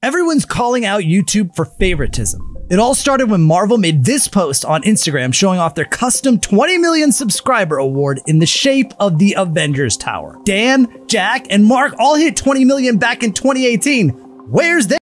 Everyone's calling out YouTube for favoritism. It all started when Marvel made this post on Instagram showing off their custom 20 million subscriber award in the shape of the Avengers Tower. Dan, Jack, and Mark all hit 20 million back in 2018. Where's their